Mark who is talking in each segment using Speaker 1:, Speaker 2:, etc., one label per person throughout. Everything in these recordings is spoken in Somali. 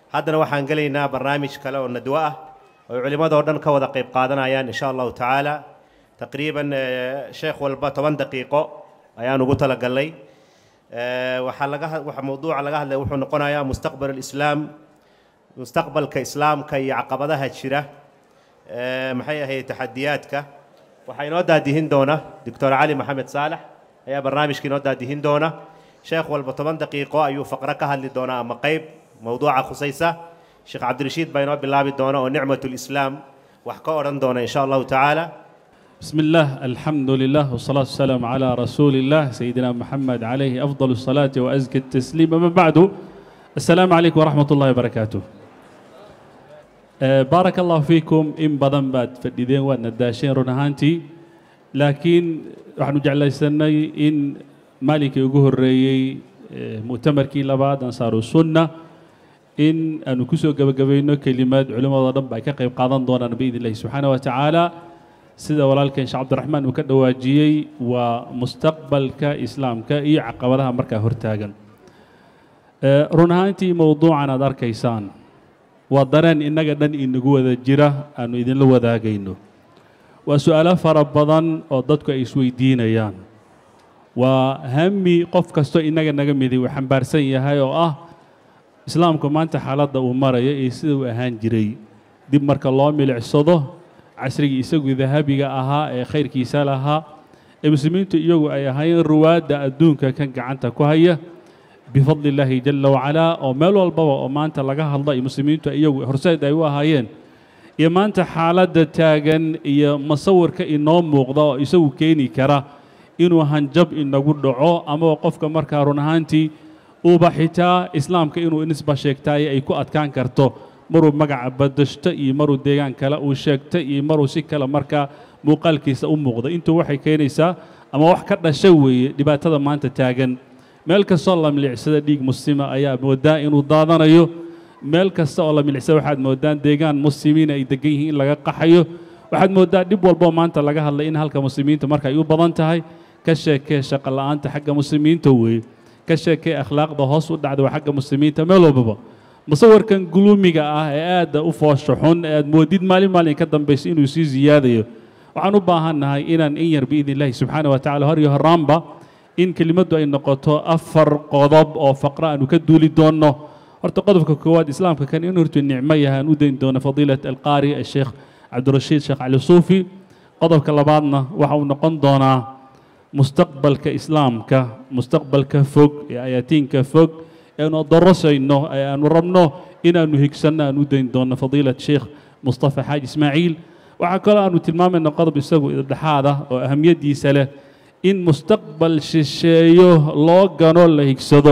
Speaker 1: haddana waxaan gelaynaa barnaamij kale oo nadwo ah oo culimada oo dhan ka wada qayb qaadanayaan insha allahu tacaala taqriiban sheekh walba 10 daqiiqo ayaan ugu talagalnay waxa mawduuca laga hadlay wuxuu noqonayaa mustaqbal alislaam mustaqbalka islaamka iyo caqabadaha jira maxay ahayd taxadiyaadka waxaa inoo daadihin doona doctor cali maxamed saalax ayaa barnaamijka inoo daadihin doona sheekh walba 10 daqiiqo ayuu faqro ka hadli doonaa ama qayb mawduuca khusaysa sheekh cabdirashiid baa inoo bilaabi doona oo nicmatul islaam wax ka odhan doona insha allahu tacaala
Speaker 2: بسم الله الحمد لله والصلاة والسلام على رسول الله سيدنا محمد عليه أفضل الصلاة وأزكى التسليم أما بعد السلام عليكم ورحمة الله وبركاته بارك الله فيكم إن بدن بعد فديدين والنداشين رنهانتي لكن راح نجعل السنة إن مالك يقول الرئي مؤتمر كي لبعض أنصار السنة إن أنو كسو قبقبينو كلمات علماء ضرب كقيب قاضان دونا بإذن الله سبحانه وتعالى sida walaalkeen Sheekh Cabdiraxmaan uu ka dhawaajiyay waa mustaqbalka islaamka iyo caqabadaha markaa hortaagan run ahaantii mawduucan aad arkaysaan waa dareen inaga dhan inagu wada jira aanu idinla wadaagayno waa su'aalo fara badan oo dadku ay isweydiinayaan waa hami qof kasto inaga naga midii uu xambaarsan yahay oo ah islaamku maanta xaaladda uu marayo iyo sida uu ahaan jiray dib marka loo milicsado casrigii isagu dahabiga ahaa ee khayrkiisa lahaa ee muslimiintu iyagu ay ahaayeen ruwaadda adduunka kan gacanta ku haya bifadli illaahi jalla wacalaa oo meel walbaba oo maanta laga hadla iyo muslimiintu iyagu horseed ay u ahaayeen iyo maanta xaaladda taagan iyo masawirka inoo muuqda oo isagu keeni kara inuu hanjab inagu dhaco ama qofka markaa run ahaantii uuba xitaa islaamka inuu nisba sheegtaaye ay ku adkaan karto maruu magaca badashto iyo maruu deegaan kale uu sheegto iyo maruu si kale markaa muuqaalkiisa u muuqdo intuu waxay keenaysaa ama wax ka dhashay weeye dhibaatada maanta taagan meel kastoo la milicsada dhiig muslima ayaa moodaa inuu daadanayo meel kasta oo la milicsada waxaad moodaan deegaan muslimiin ay degan yihiin in laga qaxayo waxaad moodaa dhib walboo maanta laga hadlay in halka muslimiinta marka ay u badan tahay ka sheekee shaqo la'aanta xagga muslimiinta weeye ka sheekee akhlaaqda hoos u dhacda waa xagga muslimiinta meel walbaba musawirkan guluumiga ah ee aada u foosho xun ee aad moodid maalin ka dambayso inuu sii ziyaadayo waxaan u baahannahay inaan in yar biidni illaahi subxaana wa tacala hor iyo horaanba in kelimaddu ay noqoto 4 qodob oo faqra aanu ka duuli doonno horta qodobka koowaad islaamka kan in hortu nicmo yahay aan u dayn doono fadiilat alqaari sheekh cabdirashiid sheekh cali suufi qodobka labaadna waxa uu noqon doonaa mustaqbalka islaamka mustaqbalka fog ee ayaatiinka fog أنو درسينه أنو ربنا إن أنو هيكسنا أنو دين دون فضيلة الشيخ مصطفى حاج إسماعيل وعكلا أنو تلمام أنو قضب يسوي هذا وأهمية دي سلة إن مستقبل شيء لوجانو اللي هيكسده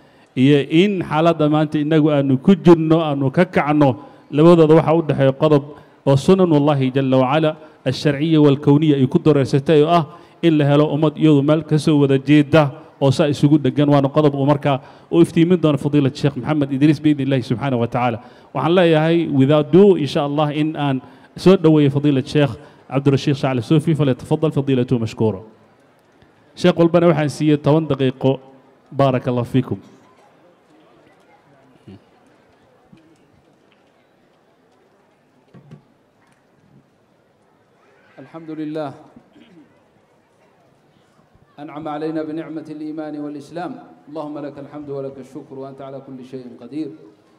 Speaker 2: إن حالة ما أنت إنه أنو كجنو أنو ككعنو لبوذا ذو حود حي قضب وسنن الله جل وعلا الشرعية والكونية يقدر يستيو إلا هلا أمد يوم ملك سوى جيدة oo saa isugu dhagan waana qodob uu markaa u iftiimin doono fadiilada sheekh maxamed idriis biidni illaahi subxaanahu wa tacaala waxaan leeyahay without do insha allah in aan soo dhoweeyo fadiilad sheekh cabdirashiid shacli suufi falyatafadal fadiilatu mashkuura sheekh walbana waxaan siiyey 10 daqiiqo baaraka allah fiikum
Speaker 3: الحمد لله أنعم علينا بنعمة الإيمان والإسلام اللهم لك الحمد ولك الشكر وأنت على كل شيء قدير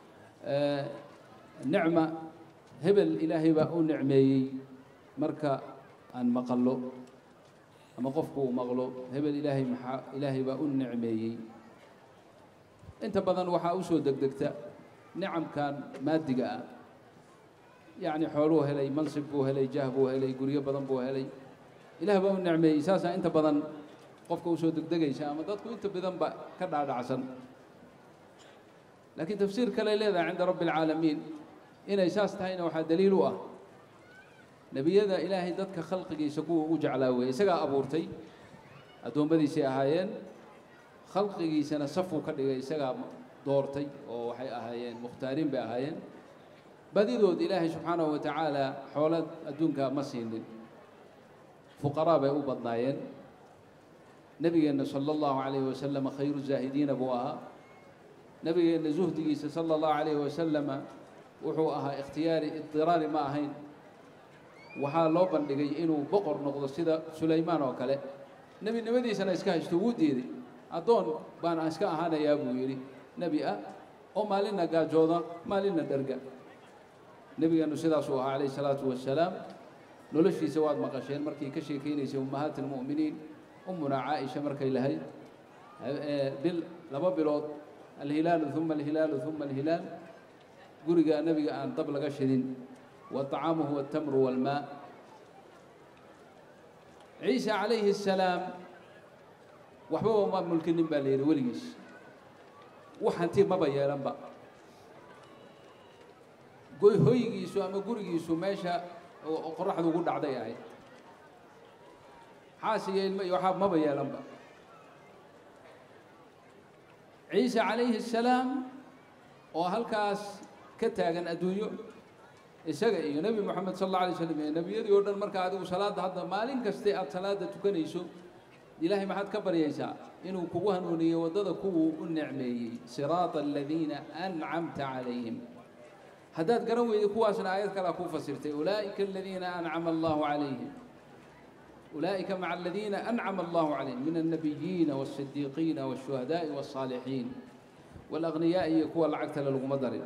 Speaker 3: نعمة هبل إلهي بأو نعمي مركا أن مقلو أما قفكو مغلو هبل إلهي بأو نعمي أنت بدن وحا أسو دقدقتا نعم كان مادقا يعني حولوه لي منصبوه لي جهبوه لي قرية بدن بوه لي إلهي بأو نعمي إساسا أنت بدن qofka uu soo degdegaysa ama dadku inta badan ba ka dhaadhacsan laakiin tafsiir kale leedahay cinda rabbil caalamiin inay saas tahayna waxa daliil u ah nabiyada ilaahay dadka khalqigiisa kuwa ugu jeclaa weey isaga abuurtay adoomadiisa ahaayeen khalqigiisana safu ka dhigay isaga doortay oo waxay ahaayeen muxtaariin bay ahaayeen badidood ilaahay subxaanahu wa tacaala xoolad adduunka ma siinin fuqaraa bay u badnaayeen نبينا صلى الله عليه وسلم خير الزاهدين أبوها nabigeena zuhdigiisa sala allahu calayhi wasalama wuxuu ahaa ikhtiyaari idiraari ma ahayn waxaa loo bandhigay inuu boqor noqdo sida sulaymaan oo kale nebinimadiisana iska haysto wuu diiday addoon baan iska ahaanayaa buu yidhi nebi ah oo maalinna gaajooda maalinna dherga nebigeenu sidaasuu ahaa calayhi salaatu wassalaam noloshiisa waad maqasheen markii ka sheekaynaysay ummahaat almu'miniin ummunaa caaisha markay lahayd laba bilood alhilaalu uma alhilaalu uma alhilaal guriga nebiga aan dab laga shidin wa طacaamuhu والtamru والmaa ciisa calayhi الsalaam waxbaba ma mulkinin baa la yidhi weligiis wax hanti maba yeelanba hoygiisu ama gurigiisu meesha qoraxdu ugu dhacday ahayd xaas iyo ilmo iyo waxaa maba yeelanba ciisa calayhi الsalaam oo halkaas ka taagan adduunyo isaga iyo nebi moxamed sal alla alay slam iyo nebiyadii oo dhan marka adigu salaadda hadda maalin kaste aad salaadda tukanayso ilaahay maxaad ka baryaysaa inuu kugu hanuuniyo waddada kuwuu u nicmeeyey siraata aladiina ancamta calayhim haddaad garan weyday kuwaasna aayad kalea kuu fasirtay ulaa'ika aladiina ancama allahu calayhim ulaa'ika maca aladiina ancama allahu calayhim min annabiyiina waالsidiiqiina waالshuhadaa'i waالصaalixiin wاlaghniyaa'i iyo kuwa lacagtale laguma darin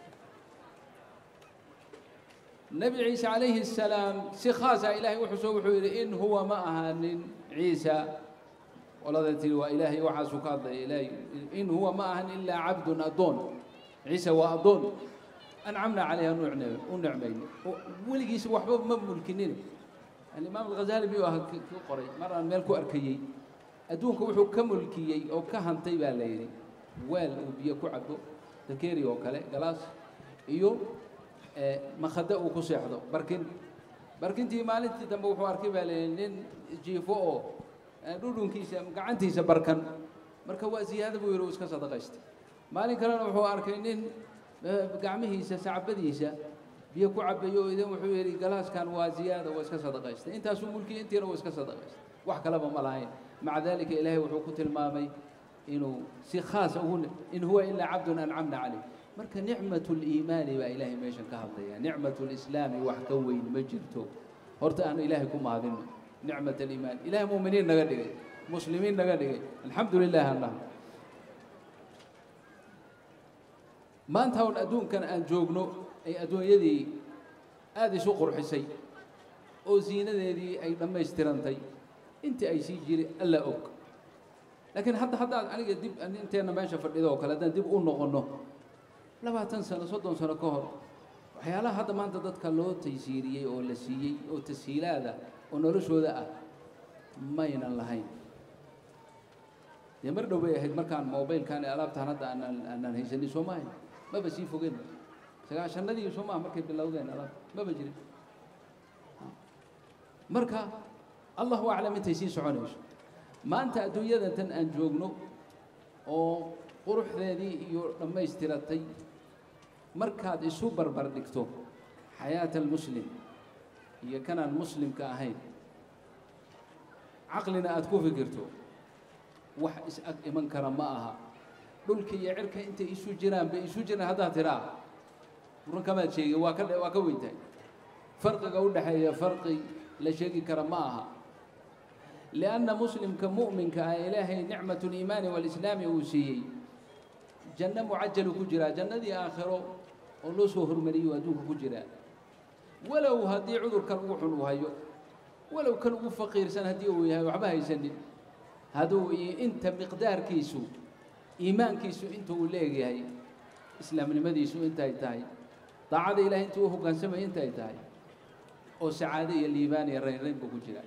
Speaker 3: nebi ciise calayhi الsalaam si khaasa ilaahay wuxuuso wuxuu yidhi in huwa ma ahaanin ciisa qolada tiri waa ilaahay waxaasuu ka hadlaya ilaahay in huwa ma ahan ilaa cabdun addoon ciise waa addoon ancamna calayha u nicmayno weligiisa waxba ma mulkinin alimaam alghazali miyuu aha ku qoray mar aan meel ku arkayey adduunka wuxuu ka mulkiyey oo ka hantay baa la yidhi weel uu biyo ku cabo dakeeri oo kale galaas iyo makhada uu ku seexdo barkintii maalintii dambe wuxuu arkay baa leeyahay nin jiifo oo dhudhunkiisa gacantiisa barkan marka waa ziyaada buu yidhi uu iska sadaqaystay maalin kalena wuxuu arkay nin gacmihiisa sacbadiisa biyo ku cabayo oo idan wuxuu yidhi galaaskan waa ziyaada waa iska sadaqaystay intaasuu mulkiyey intiina waa iska sadaqaystay wax kaleba ma lahayn maca dalika ilaahay wuxuu ku tilmaamay inuu si khaasa ugu in huwa ilaa cabdun ancamna calayh marka nicmatu liimaani baa ilaahay meeshan ka hadlaya nicmatu lislaami wax ka weyn ma jirto horta aanu ilaahay ku mahadino nicmat aliimaan ilahay mu'miniin naga dhigay muslimiin naga dhigay alxamdu lilah allah maanta on adduunkan aan joogno ay adduunyadii aada isu qurxisay oo ziinadeedii ay dhammaystirantay intii ay sii jiri alla og laakiin haddaad aniga dib inteenna meesha fadhido oo kale haddaan dib u noqonno 20 sano 30 sano ka hor waxyaalaha hadda maanta dadka loo taysiiriyey oo la siiyey oo tashiilaada oo noloshooda ah maynan lahayn dee mar dhow bay ahayd markaan mobilkan alaabtaan hadda aanan haysanin soo maahay maba sii fogeen sagaashanadii soo maaha markay bilowdeen alaab maba jirin marka allahu aclam intay sii soconayso maanta adduunyadan tan aan joogno oo quruxdeedii iyo dhammaystiratay markaad isu barbar dhigto xayaata almuslim iyo kanaan muslimka ahayn caqlina aad ku fikirto wax is-ag iman kara ma aha dhulka iyo cirka intay isu jiraan bay isu jiraan haddaad tiraa run kamaad sheegin waa ka weyntahay farqiga u dhexeeya farqi la sheegi kara ma aha lianna muslimka mu'minka ah ilaahay nicmatu liimaani waalislaami uu siiyey janno mucajalu ku jiraa jannadii aakhiro oo loo soo hormariyo adduunka ku jiraa walow haddii cudurkan ugu xun uu hayo walow kan ugu faqiirsan haddii uu yahay waxba haysanin hadduu inta miqdaarkiisu iimaankiisu inta uu leegyahay islaamnimadiisu intay tahay daacada ilahay inta uu hoggaansamaya intay tahay oo sacaado iyo liibaan iyo raynrayn buu ku jiraa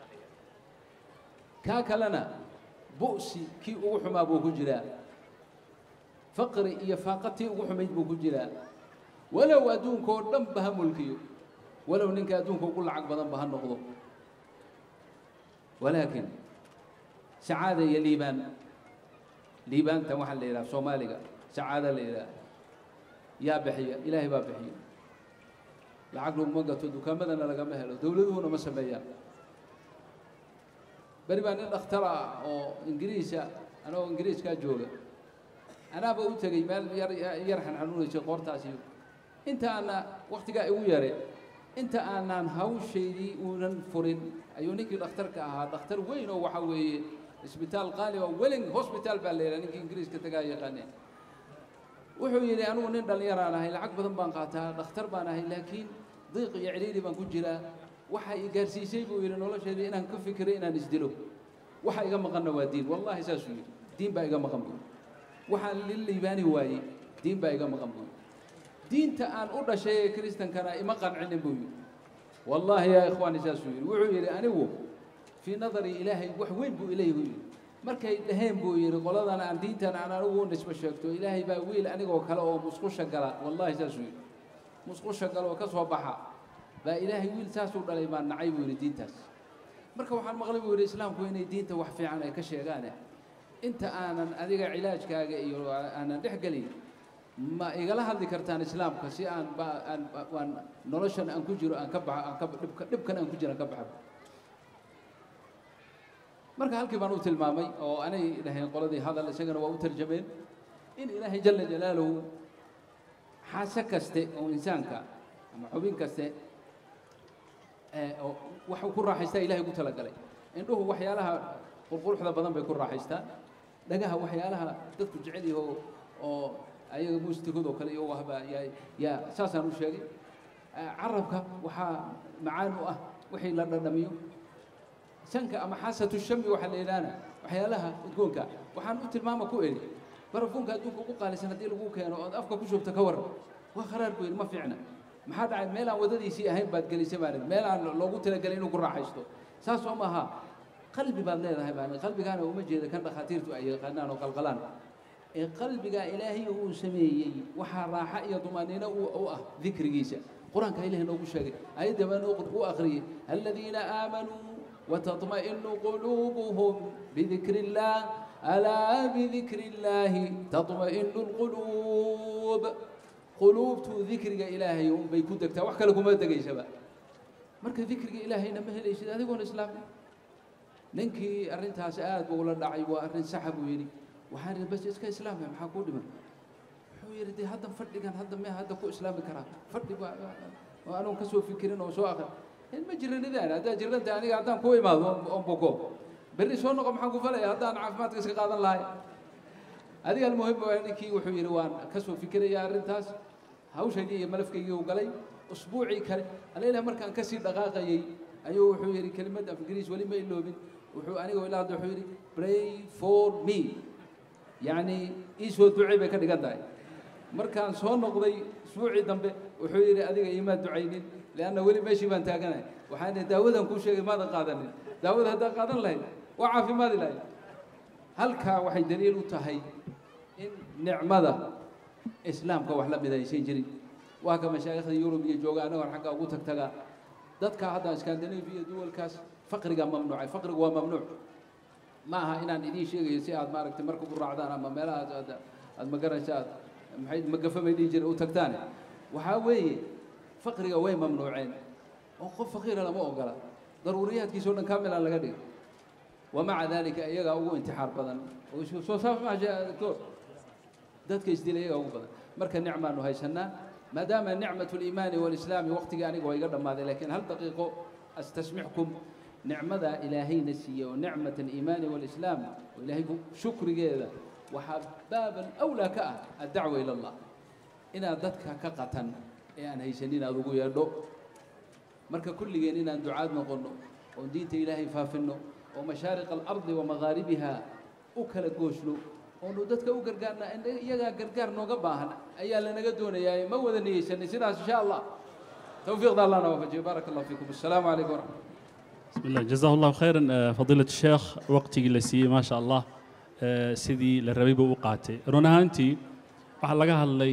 Speaker 3: kaa kalena bu'si kii ugu xumaa buu ku jiraa faqri iyo faaqatii ugu xumayd buu ku jiraa walow adduunka oo dhan ba ha mulkiyo walow ninka adduunka ugu lacag badan ba ha noqdo walaakin sacaada iyo liibaantan waxaa la yidhaha soomaaliga sacaada la yidhaha yaa bixiya ilaahay baa bixiya lacag laguma gato dukaamadana lagama helo dowladuhuna ma sameeyaan beri baa nin dhakhtara ah oo ingiriisa anagoo ingiriiskaa jooga أنا بقولتجي مال يرحن عنوني شيء قرطاسي أنت أنا وقت جاء يويري أنت أنا هاوشي دي وننفرن أيونيك الأختر كها الأختر وين هو حوي اسبيتال قالي ويلينغ هوسبيتال بالليل أنا إنجليز كتجاي قاني وحوي أنا ونندل يرانا هي العقبة بنقاتها الأختر بنا هي لكن ضيق يعليلي بنقول جرا وحي جالسي شيء ويرن ولا شيء أنا نكف فكرين نسدله وحي جم قنا ودين والله ساسوي دين بقى جم قنبو وحن للي يباني واي دين بقى جم قنبو دين تان أورد شيء كريستيان كان ما قنعني بوي والله يا إخواني ساسوي وعيري أنا هو في نظري إلهي وين بو إليه markay dhaheen buu yiri qoladan aan diintan aan anigu nisba sheegto ilaahay baa wiil anigoo kale oo musqusha gala wallahi saasuu yiri musqusha gala oo ka soo baxa baa ilaahay wiil saasuu dhalay baan nacay buu yiri diintaas marka waxaan maqlay buu yiri islaamku inay diinta wax fiican ay ka sheegaan inta aanan adiga cilaajkaaga iyo aanan dhexgelin ma igala hadli kartaan islaamka si aan noloshan aan ku jiro aan ka baxa dhibkan aan ku jiro ka baxa marka halkii baan u tilmaamay oo anay ilaahay qoladii hadal isagana waa u tarjumeen in ilaahay jalla jalaaluhu xaasa kaste oo insaanka ama xubin kaste oo wax ku raaxaysta ilaahay ku talagalay indhuhu waxyaalaha qurquruxda badan bay ku raaxaystaan dhagaha waxyaalaha dadku jecel yahay oo ayaga muusikooda kale iyo wahba ya saasaan u sheegay carabka waxa macaan u ah wixii la dhadhamiyo sanka ama xasatu shami waxa leeyana waxyaalaha udgoonka waxaan u tilmaama ku eeri barafunka adduunka ugu qaalisan hadii lagu keeno oo afka ku shubta ka waran waa kharaar buu ma fiicna maxaa dhacay meel aan wadadiisii ahayn baad galisay baan meel aan loogu talagalay inuu ku raaxaysto saas oo maaha qalbi baad leedahay baan qalbigaana uma jeeda kan dhakhaatiirtu ay yaqaanaan oo qalqalaan ee qalbiga ilaahay uu sameeyay waxa raaxa iyo dumaaniina uu ah dhikrigiisa quraanka ilaahay noogu sheegay ayada baan uu akhriyay alladina aamanu وتطمئن قلوبهم بذكر الله ألا بذكر الله تطمئن القلوب قلوب ذكر إلهي يوم بيكودك توحك لكم ما تجي شباب مركز ذكر إلهي نمه ليش هذا يقول الإسلام ننكي أرنتها سآد بقول الداعي وأرن سحب ويري وحارس بس إسكا إسلام يا محاكود من حوير دي هذا فرد كان هذا ما هذا كو إسلام كرام فرد وأنا كسو فكرين وسو آخر المجرى ندان هذا جرنت أنا قاعدان كوي ما أم بوكو بري شلون قام حقو فلا هذا أنا عفمات كيس قاعدان لاي هذه المهم يعني كي وحوي روان كسو فكرة يا رنتاس هاوش هدي ملف كي وقالي أسبوعي كر الليلة مركان كسر دقائق أيوه وحوي كلمة أفكريش ولي ما يلوبين وحوي أنا قايل هذا وحوي pray for me يعني إيش هو دعاء بكرة قداي مركان صون نقضي أسبوعي دمبه وحوي هذه إيمان دعينين لأنه ولي ماشي بان تاجنا وحين داود كل شيء ماذا قادني داود هذا قادن له وعافي ماذا له هل كا وحي دليل وتهي إن نعمة إسلام كوحلا بدأ شيء جري وهكا مشايخ اليوروبية جوجانا والحق أقولك تجا ذاتك هذا إسكندنافيا دول كاس فقر ممنوع فقر هو ممنوع معها إن ندي شيء يساعد مارك تمركب الرعدان أما ملا هذا المجرشات محيد مقفة ما يدي جري وتكتاني وحاوي فقري وين ممنوعين وقف فقير لما أقرأ ضروريات كيسون كاملة على قدير ومع ذلك يجا هو انتحار بدن وشو صار مع دكتور ذات كيس دي يجا هو بدن مركز نعمة إنه هاي سنة ما دام نعمة الإيمان والإسلام وقت يعني هو يقدم هذا لكن هل دقيقة أستسمعكم نعمة إلهي نسية ونعمة الإيمان والإسلام وإلهي شكر جيدا وحباب الأولى الدعوة إلى الله إن ذاتك كقتن يعني هيسنين أذوقوا يردو مركا كل جنين أن دعاء نقولنا ودينت إلهي فافنه ومشارق الأرض ومغاربها أكل جوشلو ونودتك وقرقارنا إن يجا قرقار نوقباهنا أيها لنا قدونا يا مودة نيسن نسيرها إن شاء الله توفيق الله وفجي بارك الله فيكم السلام عليكم ورحمة الله
Speaker 2: بسم الله جزاه الله خيرا فضيلة الشيخ وقتي جلسي ما شاء الله سيدي للربيب وقعتي رونهانتي وحلقها اللي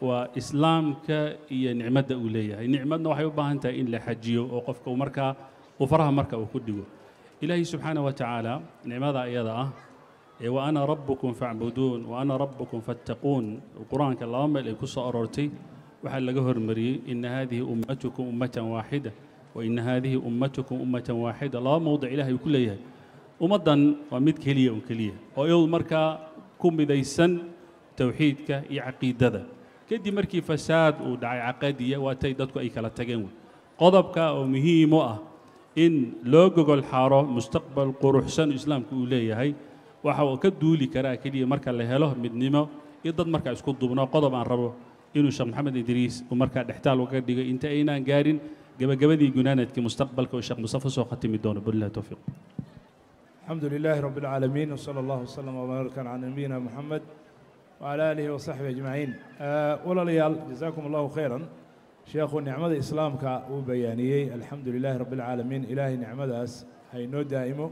Speaker 2: وإسلامك هي نعمة أولية هي نعمة وحيوبها أنت إن لحجيو وقفك ومركا وفرها مركا وكديو إلهي سبحانه وتعالى نعمة أيضا وأنا ربكم فاعبدون وأنا ربكم فاتقون القرآن كلام اللي كسر أرورتي وحل جهر مري إن هذه أمتكم أمة واحدة وإن هذه أمتكم أمة واحدة لا موضع إلهي كلها ومضن ومد كلية وكلية ويوم مركا كم بديسن tawxiidka iyo caqiidada kadib markii fasaad uu dhacay caqadiya waatay dadku ay kala tageen qodobka oo muhiim u ah in loo gogol xaaro mustaqbal quruxsan islaamku uu leeyahay waxa uu ka duuli karaa kaliya marka la helo midnimo iyo dad marka isku duubno qodob aan rabo inuu Sheekh Maxamed Idriis uu marka dhextaal uga dhigay inta aynaan gaarin gabagabadii gunaanadkii mustaqbalka oo Sheekh Mustafa soo khatimi doono billahi tawfiiq
Speaker 4: الحمد لله رب العالمين وصلى الله وسلم وبارك على نبينا محمد وعلى آله وصحبه أجمعين ولا ليال جزاكم الله خيرا شيخ نعمة الإسلام كوبيانيي الحمد لله رب العالمين إلهي نعمة أس هاي نو دائمه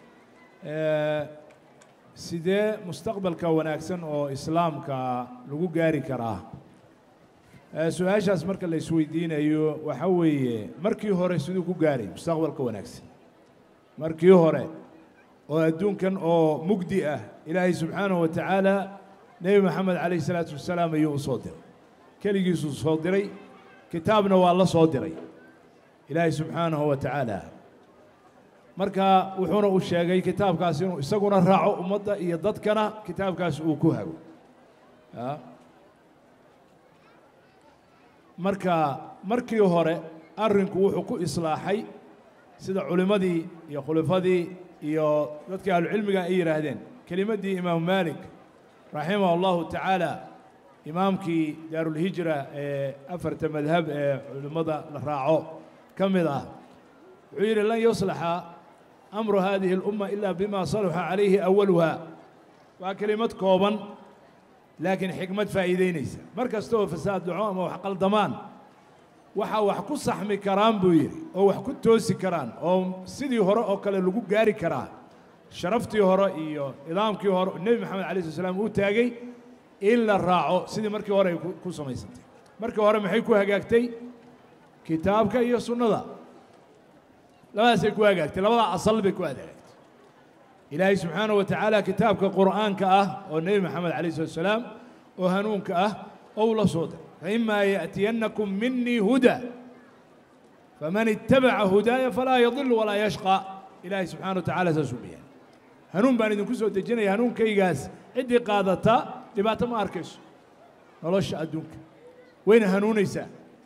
Speaker 4: سيدي مستقبل كوناكسن أو إسلام كلغو جاري كراه سؤال مركز اللي سويدين أيوه وحوي مركي هوري سيدو كو جاري مستقبل كوناكسن مركي هوري وأدون كان أو مجدئة إلهي سبحانه وتعالى نبي محمد عليه الصلاة والسلام أيوه صادر كلي صادري كتابنا والله صادري إلهي سبحانه وتعالى مركا وحنا وشاقي كتاب كاسين يسقون الرعو ومضى يضد كنا كتاب كاس وكوهو مركي هوري أرنكو وحكو إصلاحي سيدا علمادي يا خلفادي يا dadka ahlucilmiga ay yiraahdeen kelimadii imaam Malik rahimahu Allah ta'ala imaamkii daarul hijra afarta madhab culimada la raaco kamida wuxuu yiri lan yuslaha amru hadhihi al-umma illa bima salaha alayhi awwalaha wa kalimat kooban laakiin xikmad faa'iideynaysa markastoo fasaad dhaco ama wax qaldamaan wax ku saxmi karaan buu yiri oo wax ku toosi karaan oo sidii hore oo kale lagu gaari karaa sharaftii hore iyo nidaamkii hore nabi maxamed cali salaam uu taagay in la raaco sidii markii hore ay ku samaysantay markii hore maxay ku hagaagtay kitaabka iyo sunnada labadaas ay ku hagaagtay labada asal bay ku hagaagtay ilaahay subxaanahu wa tacaala kitaabka qur'aanka ah oo nabi maxamed cali salaam oo hanuunka ah oo la soo diray فإما يأتينكم مني هدى فمن اتبع هدايا فلا يضل ولا يشقى إلهي سبحانه وتعالى سبحانه هنون بان إذن كسو تجيني هنون كيغاس عدي قادتا لباتا ما أركش نلوش أدونك وين هنون يسا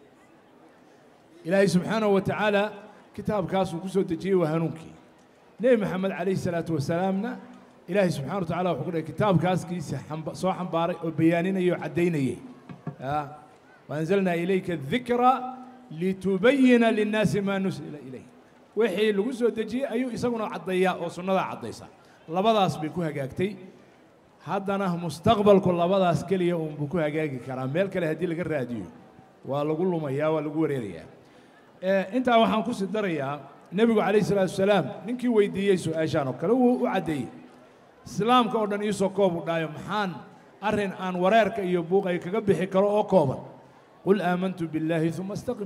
Speaker 4: إلهي سبحانه وتعالى كتاب كاسو كسو تجيه وهنونكي نبي محمد عليه الصلاة والسلام إلهي سبحانه وتعالى وحقول كتاب كاس كيس صوحا باري وبيانين يعدين وأنزلنا إليك الذكرى لتبين للناس ما نزل إليه وحي لغسو تجي أيو يسمونه عضياء وصنة عضيسا لبضاس بيكوها جاكتي هادنا مستقبل كل لبضاس كل يوم بيكوها جاكي كرام مالك لهدي لك الراديو ولقول له ما يا ولقول ريا أنت وحن كوس الدريا النبي عليه الصلاة والسلام نكي ويدي يسوع أجانو كلو وعدي السلام كودن يسوع كوب دايم حان أرن أن ورارك يبوغ يكجب حكرا أو كوبا قل آمنت بالله ثم استقم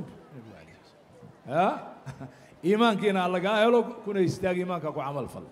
Speaker 4: إيمان كنا الله قال كنا يستاق إيمان كأكو عمل فل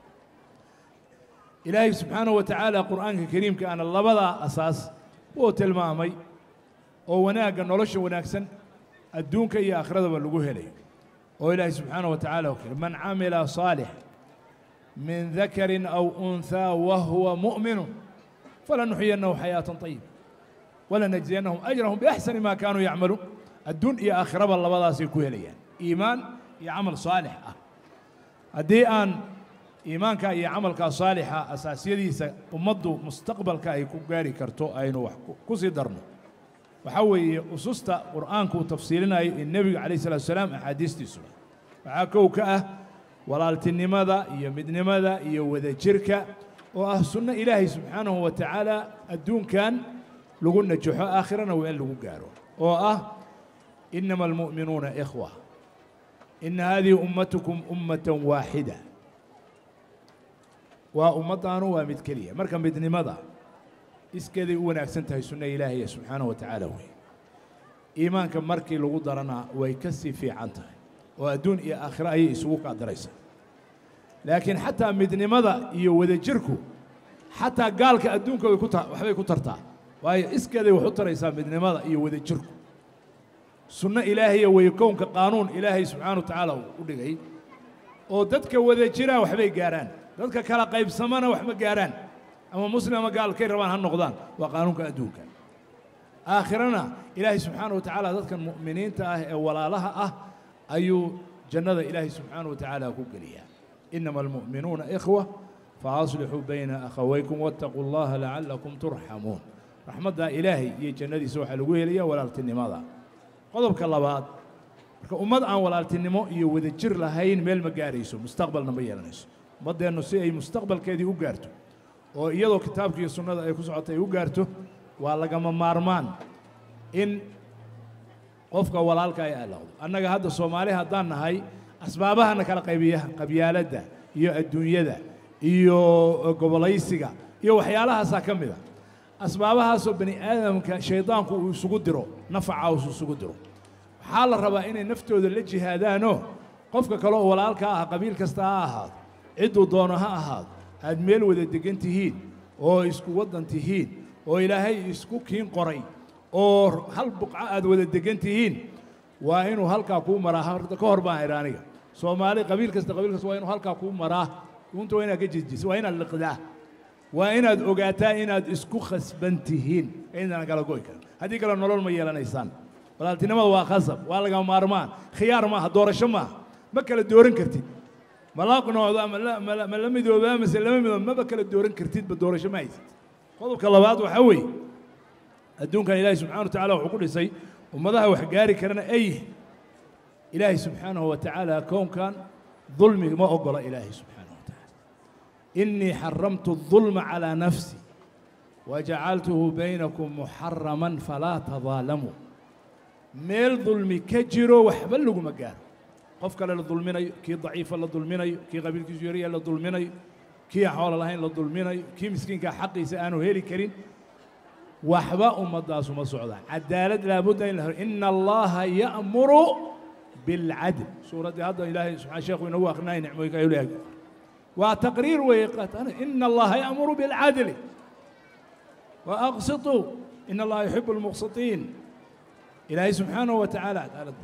Speaker 4: إلهي سبحانه وتعالى قرآن الكريم كأن الله بضع أساس وتلمامي وناق نولش وناكسن الدون كي آخرته باللجوه لي وإلهي سبحانه وتعالى من عمل صالح من ذكر أو أنثى وهو مؤمن فلنحيينه حياة طيبة ولنجزينهم أجرهم بأحسن ما كانوا يعملون الدون يا آخرة الله بضع سيكوه لي إيمان يا عمل صالح أدي أن إيمان كا يا عمل كصالحة أساسية دي ومضوا مستقبل كا يكون جاري كرتو أينو كوسي درنا وحوي أسستا قرآن كو تفسيرنا النبي عليه الصلاة والسلام أحاديث تسوى وعاكو كأه ولالت النماذا يمد نماذا يوذا شركة وأهسنا إلهي سبحانه وتعالى الدون كان لقلنا جحا آخرنا وين لقو قارو إنما المؤمنون إخوة إن هذه أمتكم أمة واحدة وأمتان ومتكلية مركم بدني ماذا إسكذي ونأكسنتها سنة إلهي سبحانه وتعالى وهي إيمان كم مركي لغو درنا ويكسي في عنتها وأدون إيا آخر أي سوق أدريسا لكن حتى مدني ماذا يوذا جركو حتى قال كأدونك وحبي كترتا وهي إسكذي وحط رئيسا مدني ماذا يوذا جركو سنة إلهية ويكون كقانون إلهي سبحانه وتعالى ودقي وددك وذا جرا وحبي قاران ددك كلا قيب سمانة وحبي قاران أما مسلم أما قال كي ربان هالنقدان وقانونك أدوك آخرنا إلهي سبحانه وتعالى ذاتك المؤمنين تاه ولا لها أيو جنة إلهي سبحانه وتعالى كوكليها إنما المؤمنون إخوة فأصلحوا بين أخويكم واتقوا الله لعلكم ترحمون رحمة إلهي يجنة سوحة لقوية ولا التنماذا قضبك الله بعد أمد عن ولا التنمو يوذجر لهين ميل مقاريسو مستقبل نبيا لنسو بدي أنه سي مستقبل كيدي وقارتو ويضو كتابك السنة يكون سعطي وقارتو ولقما مارمان إن qofka walaalka ay alaaqdo annaga hadda Soomaaliya hadaan nahay asbaabaha kala qaybiya qabyaalada iyo adduunyada iyo gobolaysiga iyo waxyaalahaas ka mid ah asbaabahaas oo bani aadamka shaydaanku uu isugu diro nafaca uu isugu diro waxa la rabaa inay naftooda la jihaadaano qofka kale oo walaalka ah qabiil kasta ha ahaado ciduu doono ha ahaado aad meel wada degan tihiin oo isku wadan tihiin oo ilaahay isku kiin qoray oo hal buqca aad wada degan tihiin waa inuu halka ku maraa horta ka hor baan iraaniga Soomaali qabiil kasta waa inuu halka ku maraa inta wayna ka jijis waa inaad liqdaa waa inaad ogaataa inaad isku khasban tihiin inaan kala gooy karo hadii kala nolol ma yeelanaysaan walaaltinimada waa khasab waa laga maarmaan khiyaar ma doorasho ma kala dooran kartid malaaqnooda ma la midooba ma lama midooba ma kala dooran kartid ba doorasho ma haysid qodobka labaad waxa weeye adduunkan ilaahay subxaanahu wa tacaala wuxuu ku dhisay ummadaha wax gaari karana ay ilaahay subxaanahu wa tacaala koonkan dulmi ma ogola ilaahay subxaanahu wa tacaala innii xaramtu الظulma calaa nafsi wajacaltuhu baynakum muxaraman falaa tadaalamuu meel dulmi ka jiro waxba laguma gaaro qof kale la dulminayo kii daciifa la dulminayo kii qabiilkiisu yarya la dulminayo kii xoolo lahayn la dulminayo kii miskiinka xaqiisa aanu heli karin وحبا أمداس ومسعودة عدالة لابد إن الله يأمر بالعدل سورة هذا إلهي سبحانه الشيخ ونوى أخناي نعمه يقول وتقرير ويقات إن الله يأمر بالعدل وأقسطوا إن الله يحب المقسطين إلهي سبحانه وتعالى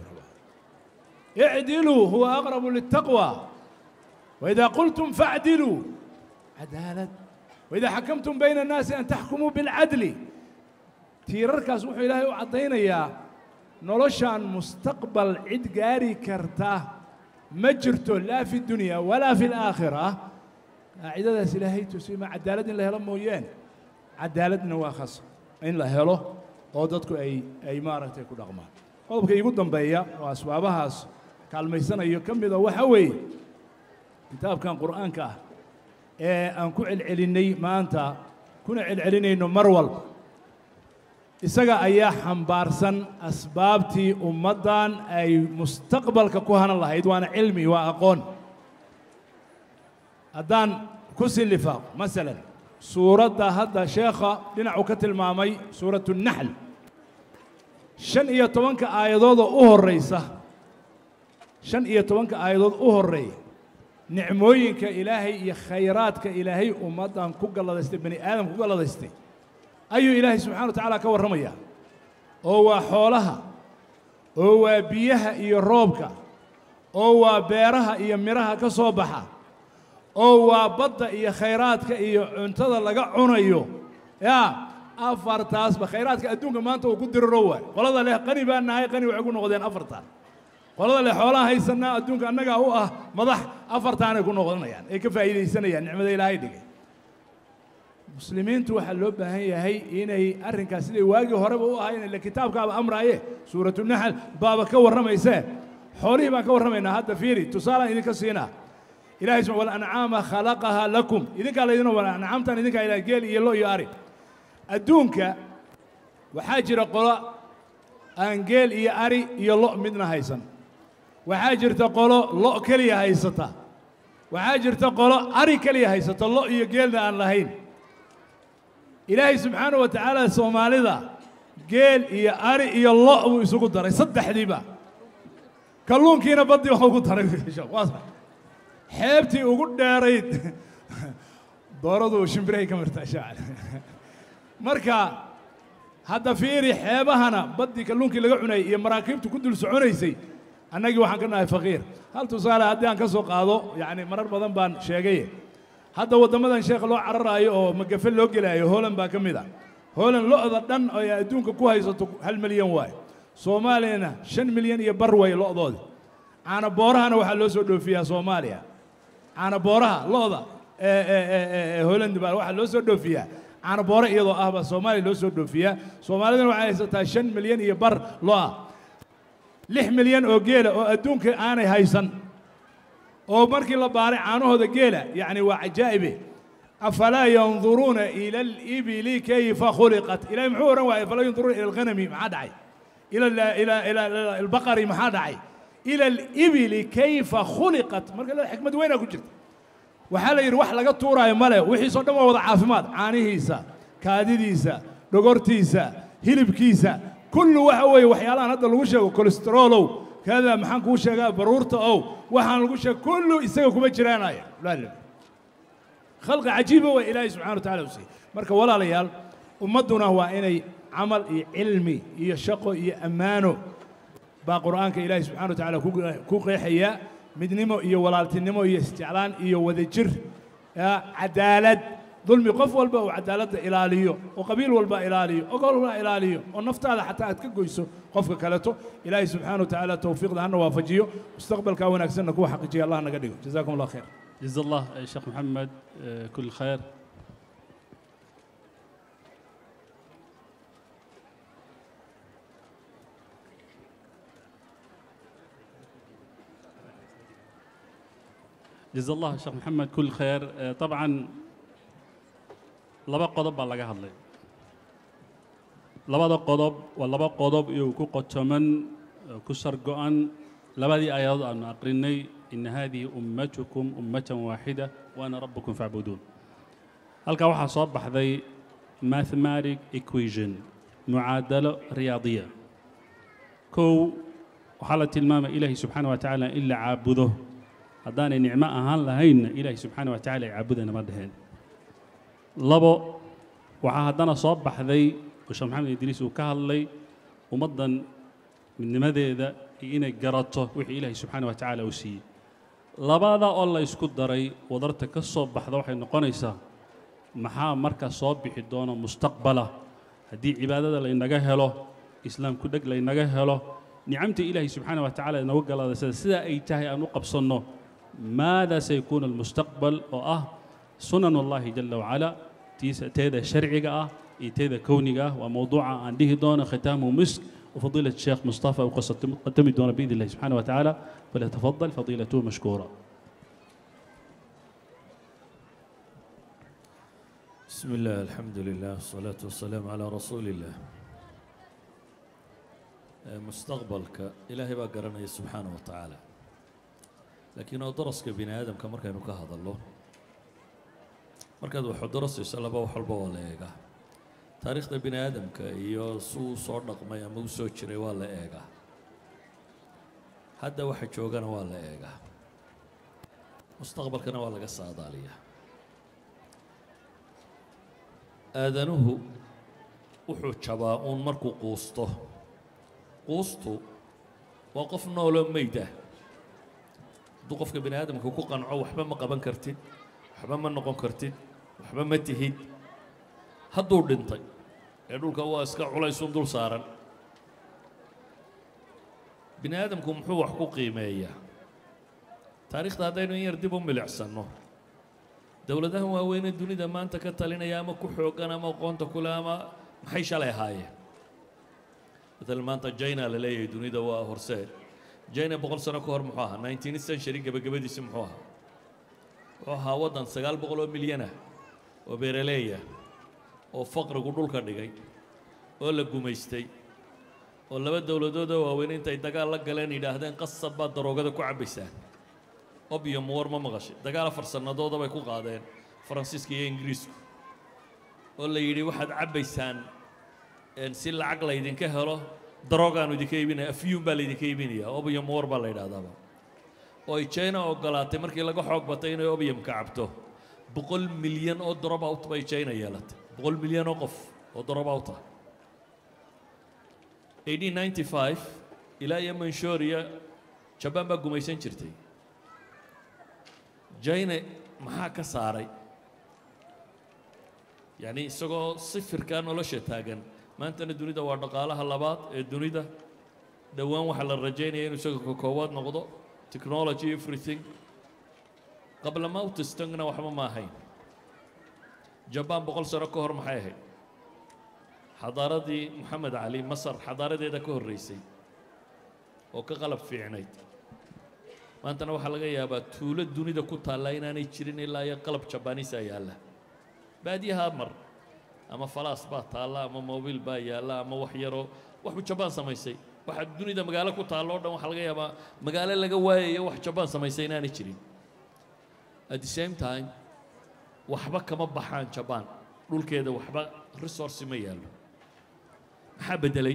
Speaker 4: اعدلوا هو أقرب للتقوى وإذا قلتم فاعدلوا عدالة وإذا حكمتم بين الناس أن تحكموا بالعدل tiirarkaas wuxuu ilaahay u cadaynayaa noloshaan mustaqbal cid gaari karta ma jirto laa fi dunya walaa fi aakhira qaacidadaas ilaahay tusima cadaalad in la helo mooyeen cadaaladna waa khas in la helo oo dadku ay maaragtay ku dhaqmaan qodobka ugu dambeeya waa asbaabahaas kaalmaysanayo kamida waxa weeye kitaabkan quraanka ah ee aan ku celcelinay maanta kuna celcelinayno mar walba isaga ayaa xambaarsan asbaabtii ummadan ay mustaqbalka ku hanan lahayd waana cilmi waa aqoon haddaan ku silifaaqo masalan suuradda hadda sheekha dhinacu ka tilmaamay suuratu naxl 15 aayadood u horeysa 15 aayadood u horeeya nicmooyinka ilaahay iyo khayraadka ilaahay ummadan ku galadaystay bani aadam ku galadaystay ayuu ilaahay subxaanahu wa tacaala ka warramaya oo waa xoolaha oo waa biyaha iyo roobka oo waa beeraha iyo miraha ka soo baxa oo waa badda iyo khayraadka iyo cuntada laga cunayo yaa afartaasba khayraadka adduunka maanta uu ku diriro waay qolada leh qani baan nahay qani waxay ku noqdeen afartaan qolada leh xoolaha haysanaa adduunka annaga u ah madax afartaanay ku noqonayaan ay ka faa'iidaysanayaan nicmada ilaahay dhigay muslimiintu waxa loo baahan yahay inay arrinkaas sidii waagi horeba u ahaayeen ila kitaabkaaba amraaye suuratu naxl baaba ka warramayse xoolihii baan ka warramaynaa hadda fiiri tusaalaan idinka siinaa ilaahay subxaanahu wal ancaama khalaqaha lakum idinkaa laydin wala ancaamtan idinkaa ilaa geel iyo lo iyo ari adduunka waxaa jira qolo aan geel iyo ari iyo lo midna haysan waxaa jirta qolo lo keliya haysata waxaa jirta qolo ari keliya haysata lo iyo geelna aan lahayn ilaahay subxaanahu wa tacaala soomaalida geel iyo ari iyo lo uu isugu daray saddexdiiba kalluunkiina baddii waxuu ku daray xeebtii ugu dheerayd dooradu shimbirahay ka martaa shaacal marka hadda fiiri xeebahana baddii kalluunkii laga cunayay iyo maraakiibtu ku dul soconaysay annagii waxaan ka nahay faqiir hal tusaale haddii aan ka soo qaado yacni marar badan baan sheegay hadda waddamadan sheekha loo cararaayo oo magafe loo gelaayo Holland baa ka mid ah Holland lo'da dhan oo ay adduunka ku haysato 1 milyan waay Soomaaliyana 5 milyan iyo bar way lo'doodi caana boorahana waxaa loo soo dhoofiyaa Soomaaliya caana booraha lo'da Holland baa waxaa loo soo dhoofiyaa caana boora iyadoo ah baa Soomaaliya loo soo dhoofiyaa Soomaalidana waxay haysataa 5 milyan iyo bar lo'a 6 milyan oo geela oo adduunka aanay haysan oo markii la baaray caanahooda geela yani waa cajaa'ibe afalaa yanduruuna ila al-ibili kayfa khuliqat ilaahay muxuu oran waayay falaa yanduruuna ila al-ghanami maxaa dhacay ila al-baqari maxaa dhacay ila al-ibili kayfa khuliqat marka la xikmad weyn ku jirta waxaa la yidhi wax laga tuuraayo male wixiisoo dhan waa wada caafimaad caanihiisa kaadidiisa dhogortiisa hilibkiisa kullu waxa weeye waxyaalahan hadda lagu sheego kolestaroolow kada maxaan kuu sheegaa baruurta ow waxaan lagu sheeg kullu isaga kuma jiraanaya khalqa cajiiba waa ilaahay subxaana wa tacaala u siiyey marka walaalayaal ummadduna waa inay camal iyo cilmi iyo shaqo iyo ammaano baa qur'aanka ilaahay subxaana wa tacaala ku qeexayaa midnimo iyo walaaltinimo iyo isjeclaan iyo wadajir cadaalad ظلمي قف والبا وعدالته إلاليو وقبيل والبا إلاليو وقول والبا إلاليو ونفط هذا حتى أتكجيسو قفك كلته إلهي سبحانه وتعالى توفيق لنا وافجيه مستقبل كون أكسرنا كوا حقيقي الله نقديه جزاكم الله خير
Speaker 2: جزا الله الشيخ محمد كل خير جزا الله الشيخ محمد كل خير طبعا laba qodob baa laga hadlay labada qodob waa laba qodob iyo ku qotoman ku sargo'an labadii aayadood aanu aqrinay in hadhihi ummatukum ummatan waahida wa ana rabbukum fa'budun halka waxa soo baxday mathematic equation muadala riyadiya ko waxa la tilmaamay ilaahi subhanahu wa ta'ala illa aabudo hadaan nicmo ahaan lahayn ilaahi subhanahu wa ta'ala aabudana ma dhahin labo waxaa haddana soo baxday oo sheekh maxamed idriis uu ka hadlay ummaddan midnimadeeda iyo inay garato wixii ilaahay subxaana wa tacaala u siiyey labada oo la isku daray wadarta ka soo baxda waxay noqonaysaa maxaa marka soo bixi doona mustaqbala haddii cibaadada laynaga helo islaamku dheg laynaga helo nicamta ilaahay subxaana wa tacaala inagu galaadaysa sidaa ay tahay aan u qabsanno maada saykuuna almustaqbal oo ah سنن الله جل وعلا تيدا شرعية تيدا كونية وموضوع عنده دون ختام مسك وفضيلة الشيخ مصطفى وقدم دون بإذن الله سبحانه وتعالى فليتفضل فضيلته مشكورة.
Speaker 5: بسم الله الحمد لله والصلاة والسلام على رسول الله. مستقبلك إلهي بقرنا سبحانه وتعالى لكن درسك بني آدم كمر كانوا كهذا الله markaad wax darasayso laba wax walba waa la eegaa taariikhda bini aadamka iyo suu soo dhaqmay ama u soo jiray waa la eegaa hadda waxa joogana waa la eegaa mustaqbalkana waa laga saadaaliyaa aadanuhu wuxuu jabaa uun markuu quusto quustu waa qof nooloo mayda hadduu qofka bini aadamka ku qanco waxba ma qaban kartid waxba ma noqon kartid waxba ma tihid hadduu dhintay ee dhulka waa iska culaysun dul saaran bini aadamku muxuu wax ku qiimeeyaa taariikhda haddaynu in yar dib u milicsanno dowladaha waaweynee dunida maanta ka talinaya ama ku xoogan ama aqoonta kule ama maxay shalay ahaayeen مثل maanta China la leeyahay dunida waa horseed China 100 sano ka hor muxuu ahaa 19th century gabagabadiisa muxuu ahaa waxa wadan 900 milyan ah oo beeraley ah oo faqrigu dhulka dhigay oo la gumaystay oo laba dawladood oo waaweyn intay dagaal la galeen yiraahdeen qasab baa daroogada ku cabaysaan opium war ma maqashay dagaal afar sanadood bay ku qaadeen Faransiiska iyo Ingiriisku oo la yiri waxaad cabaysaan in si lacag la idinka helo daroogaan idinka iibinaya afyuun baa la idinka iibinaya opium war baa la yiraahdaa oo China ogolaatay markii laga xoog batay inay opium ka cabto 100 milyan oo drop out bay China yeelatay 100 milyan oo qof oo drop out ah 1895 ilaa Manchuria Japan baa gumaysan jirtay China maxaa ka saaray يعني isagoo sifirkaa nolosha taagan maantana dunida waa dhaqaalaha labaad ee dunida dhowaan waxaa la rajaynaya inuu isaga ka koowaad noqdo technology everything qabla mawtistangna waxba ma ahayn jabaan 100 sano ka hor maxay ahayd xadaaradii maxamed cali masar xadaaradeeda ka horreysay oo ka qalab fiicnayd maantana waxaa laga yaabaa tuulo dunida ku taalla inaanay jirin ilaa iyo qalab jabaaniis ah yaalla baadiyaha mar ama falaas baa taalla ama mobil baa yaalla ama wax yaroo waxu jabaan samaysay waxa dunida magaalo ku taalla oo dhan waxaa laga yaabaa magaalo laga waayayo wax jabaan samaysay inaanay jirin at the same time waxba kama baxaan jabaan dhulkeeda waxba resource ma yaallo maxaa bedelay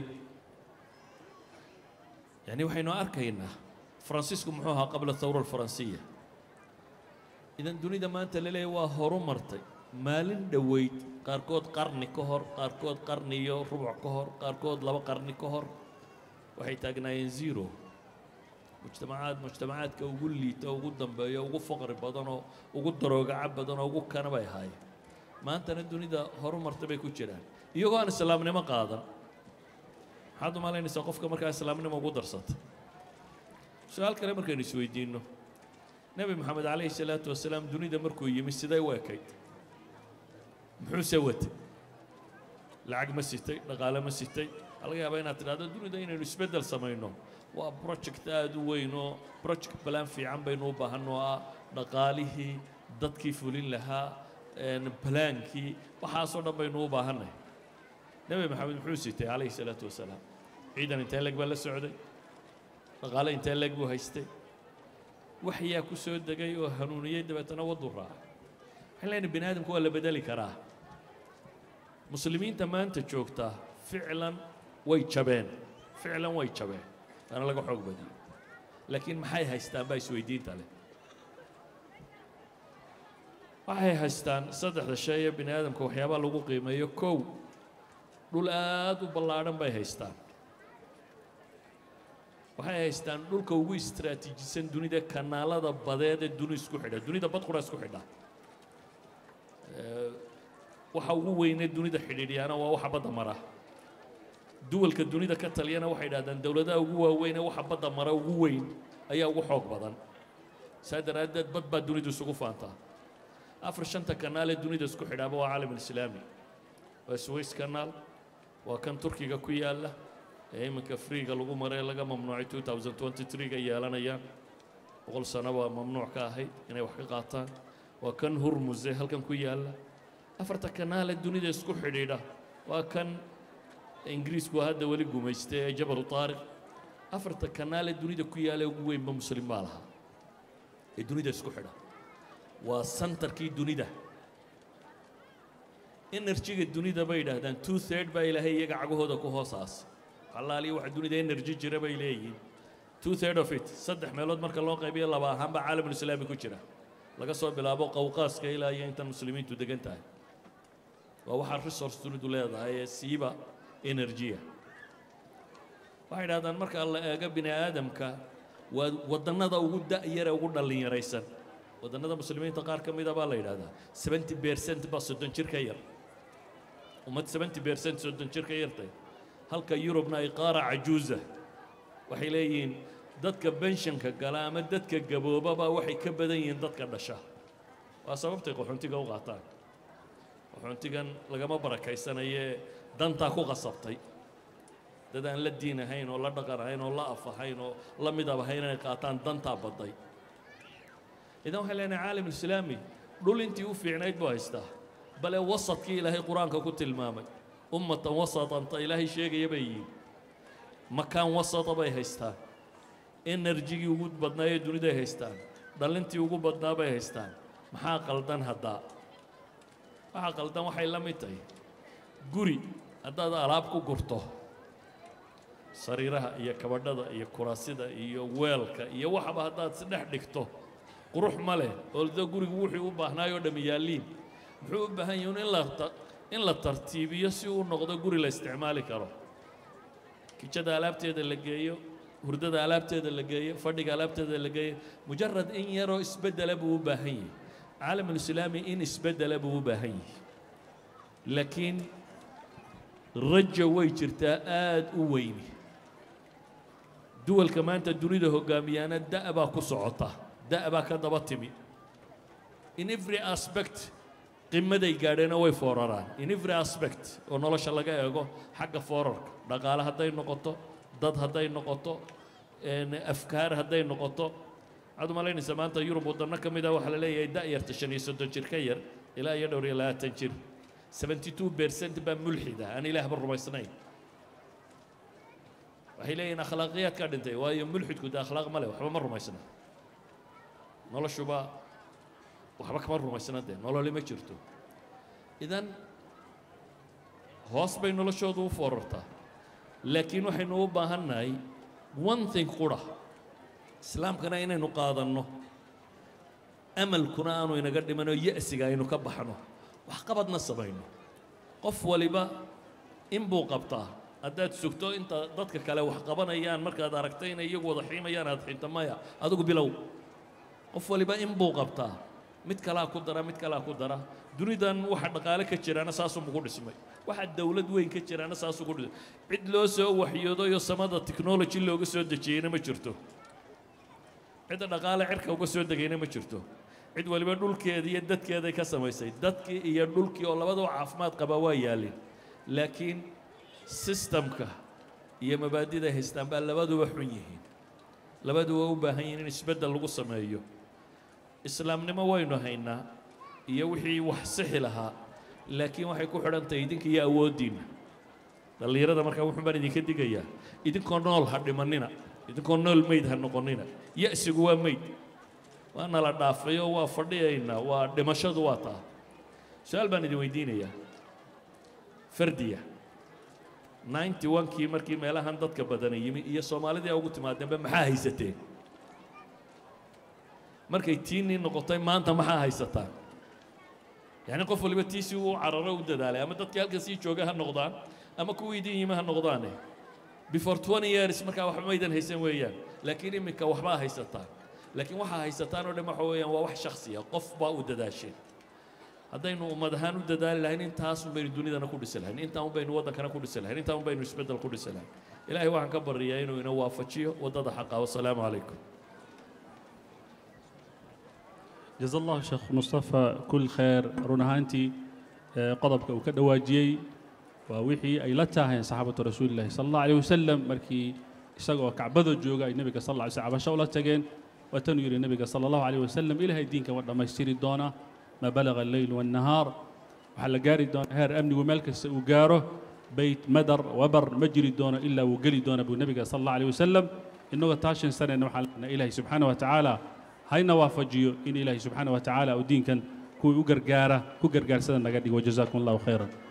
Speaker 5: يعني وحين أركينا فرانسيسكو محوها قبل الثورة الفرنسية إذا دوني ما أنت للي وهرو مرتي مالين دويت قاركود قرني كهر قاركود قرني ربع كهر قاركود لبا قرني كهر وحي تاقنا ينزيرو مجتمعات كوقول لي تو قدام بيا وقو فقر بدنو وقو دروغ عبدنو وقو كان باي هاي ما أنت ندوني دا هرو مرتبه كوشيران يوغو أنا السلام نما قادم حد ما لين سقف كمركز السلام موجود درست سؤال كلام مركز نسويدينه نبي محمد عليه الصلاة والسلام دوني دمركو يمس سداي واكيد محو سوت لعق مسيتي لقالة مسيتي الله يا بينات هذا دوني دينا نسبدل سمينه وبروجكت وينو بروجكت بلان في عم بينو بهنو لقاله ضد كيف لها بلانكي وحاصلنا بينو بهنه نبي محمد محوسيتي عليه الصلاة والسلام عيدا انت لك بلا سعودي قال انت لك بو هيستي وحيا كسود دقي وهنونيه دبتنا وضرا حلين بني ادم كو لا بدلي كراه مسلمين تما انت جوجتا فعلا way jabeen ficlan way jabeen ana laga xoog badiyo laakiin maxay haystaan bay isweydiinta leh waxay haystaan saddexda shay ee bini aadamka waxyaabo lagu qiimeeyo kow dhul aad u ballaaran bay haystaan waxay haystaan dhulka ugu istiraatiijisan dunida kanaalada badeed ee dunida isku xidha dunida bad qura isku xidha waxa ugu weyn ee dunida xidhiidhiyana waa waxa badda mara duwalka dunida ka taliyana waxay yidhaahdaan dowladaha ugu waaweyn ee waxa badda mara ugu weyn ayaa ugu xoog badan saa daraaddeed bad baa dunidu isugu faantaa afar shanta kanaal ee dunida isku xidhaaba waa caalam alislaami waa Suez Canal waa kan Turkiga ku yaala ee iminka freega lagu maray laga mamnuucay 2023 ga yeelanayaan 100 sano waa mamnuuc ka ahayd inay wax ka qaataan waa kan Hormuz ee halkan ku yaala afarta kanaal ee dunida isku xidhiidha waa kan ingiriisku hadda wali gumaystay ee Jabal Tariq afarta kanaal ee dunida ku yaala ugu weyn ba muslim baa lahaa ee dunida isku xidha waa santarkii dunida energy-ga dunida bay yidhaahdaan 2/3 baa ilaahay iyaga cagahooda ku hoosaas xalaaliyo waxa dunida energy jira bay leeyihiin 2/3 of it saddex meelood marka loo qaybiyo laba ahaan baa caalamul islaami ku jira laga soo bilaabo qowqaaska ilaa iyo inta muslimiintu degan tahay waa waxa resource dunidu leedahay ee siiba energy-a waxay yidhaahdaan marka la eego bini aadamka waa wadannada ugu da'yara ugu dhallinyaraysan wadannada muslimiinta qaar ka mid ah baa la yidhaahdaa 70% baa 30 jir ka yar ummad 70% 30 jir ka yartay halka Yurubna ay qaara cajuuza waxay leeyihiin dadka benshanka gala ama dadka gaboobaba waxay ka badan yihiin dadka dhasha waa sababtay qaxoontiga u qaataan qaxoontigan lagama barakaysanaye dantaa ku qasabtay dad aan la diin ahayn oo la dhaqan ahayn oo la af ahayn oo la midab ahayn inay qaataan dantaa baday idan waxay leenahay caalam islaami dhul intii u fiicnayd buu haystaa bale wasadkii ilaahay qur-aanka ku tilmaamay ummatan wasatanta ilaahay sheegaya bay yihiin makaan wasata bay haystaan enerjigii ugu badnaa ee dunida ay haystaan dhalintii ugu badnaa bay haystaan maxaa qaldan haddaa waxaa qaldan waxay la mid tahay guri haddaad alaab ku gurto sariiraha iyo kabadhada iyo kuraasida iyo weelka iyo waxba haddaad si dhex dhigto qurux ma leh oo gurigu wuxuu u baahnaayoo dhami yaalliin muxuu u baahan yahay in la tartiibiyo si uu noqdo guri la isticmaali karo kijada alaabteeda la geeyo hurdada alaabteeda la geeyo fadhiga alaabteeda la geeyo mujarrad in yaroo isbeddela buu u baahan yahay caalamul islaami in isbeddela buu u baahan yahay laakiin raja way jirtaa aad u weyni duwalka maanta dunida hoggaamiyaana da' baa ku socota da' baa ka daba timi in every aspect qimaday gaadheena way fooraraan in every aspect oo nolosha laga eego xagga foorarka dhaqaale hadday noqoto dad hadday noqoto afkaar hadday noqoto waxaad umalaynaysaa maanta yurub waddanno ka mid ah waxaa la leeyahay da'yarta 35 jir ka yar ilaa iyo dhowr iyo 20 jir 72% baa mulxid ah aan ilaahba rumaysnayn waxay leeyihiin akhlaaqiyaad ka dhintay waayo mulxidku de akhlaaq ma leh waxba ma rumaysna noloshuba waxba kama rumaysna dee nololi ma jirto idan hoos bay noloshoodu u foorartaa laakiin waxaynu u baahannahay one thing qura islaamkana inaynu qaadanno amalkuna aanu inaga dhimano ya'siga aynu ka baxno wax qabadna samayno qof waliba in buu qabtaa haddaad sugto inta dadka kale wax qabanayaan markaad aragtay inay iyagu wada xiimayaan aad xinta maya adigu bilow qof waliba in buu qabtaa mid kalaa ku dara mid kalaa ku dara dunidan waxa dhaqaale ka jiraana saasuu ugu dhismay waxa dawlad weyn ka jiraana saasuu ugu dhismay cid loo soo waxyoodo iyo samada technology looga soo dejiyayna ma jirto cid dhaqaale cirka uga soo degayna ma jirto cid waliba dhulkeeda iyo dadkeeda ka samaysay dadkii iyo dhulkii oo labadaba caafimaad qaba waa yaalin laakiin systemka iyo mabaadida haystaan baa labaduba xun yihiin labaduba u baahan yihiin in isbeddel lagu sameeyo islaamnimo waynu haynaa iyo wixii wax sixi lahaa laakiin waxay ku xidhan tahay idinka iyo awooddiinna dhallinyarada markaa wuxuun baan idinka digayaa idinkoo nool ha dhimanina idinkoo nool meyd ha noqonina ya'sigu waa meyd waa nala dhaafayo waa fadhiyaynaa waa dhimashadu waa taa su-aal baan idin weydiinayaa fardiya 91kii markii meelahan dadka badana yimi iyo soomaalidii ugu timaadeenba maxaa haysateen markay tiinii noqotay maanta maxaa haysataan yacni qof waliba tiisii uu cararo u dadaalay ama dadkii halkan sii jooga ha noqdaan ama kuwii idin yimi ha noqdaane before 20 years markaa waxba maydan haysan weeyaan laakiin iminka waxbaa haysataan laakiin waxaa haysataan oo dhan waxa weeyaan waa wax shakhsiya qof baa u dadaasheen haddaynu ummad ahaan u dadaali lahayn intaas un baynu dunidana ku dhisi lahayn intaan un baynu waddankana ku dhisi lahayn intaan un baynu isbeddel ku dhisi lahayn ilaahay waxaan ka baryayaa inuu ina waafajiyo waddada xaqa wasalaamu calaykum
Speaker 2: جزا الله شيخ مصطفى كل خير رنهانتي قضبك وكذا واجي ووحي أي لتاه صحابة رسول الله صلى الله عليه وسلم مركي سجوا كعبذ الجوجا النبي صلى الله عليه وسلم شولة تجين وتنوير النبي صلى الله عليه وسلم إلى الدين كورد ما يشتري الدونا ما بلغ الليل والنهار وحل جاري الدون هار أمني وملك وجاره بيت مدر وبر مجري الدون إلا وقلي دون أبو النبي صلى الله عليه وسلم إنه 12 سنة نوحنا إلهي سبحانه وتعالى هاينا وافجيو إن إلهي سبحانه وتعالى ودين كان كو يقرقاره كو قرقار سنة نقدي وجزاكم الله خيرا